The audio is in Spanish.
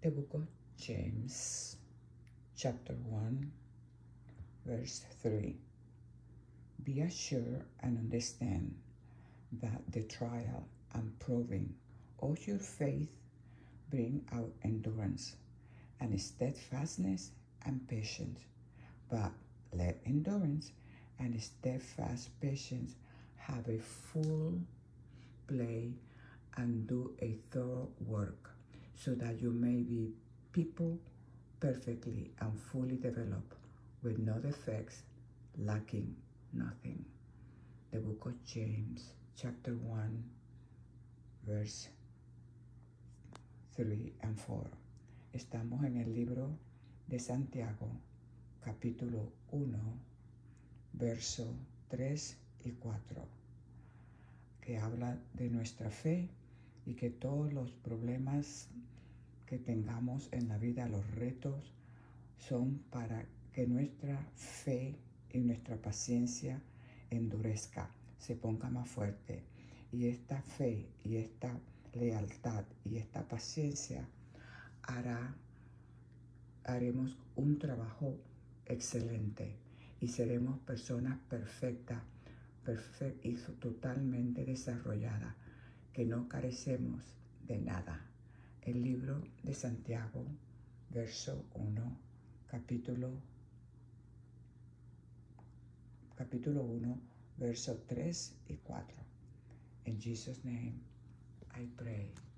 The book of James, chapter 1, verse 3. Be assured and understand that the trial and proving of your faith bring out endurance and steadfastness and patience. But let endurance and steadfast patience have a full play and do a thorough work, so that you may be people perfectly and fully developed, with no defects, lacking nothing. The book of James, chapter 1, verse 3 and 4. Estamos en el libro de Santiago, capítulo 1, verso 3 y 4, que habla de nuestra fe y que todos los problemas que tengamos en la vida, los retos, son para que nuestra fe y nuestra paciencia endurezca, se ponga más fuerte. Y esta fe y esta lealtad y esta paciencia haremos un trabajo excelente y seremos personas perfectas y totalmente desarrolladas, que no carecemos de nada. El libro de Santiago, verso 1, capítulo 1, verso 3 y 4. In Jesus' name, I pray.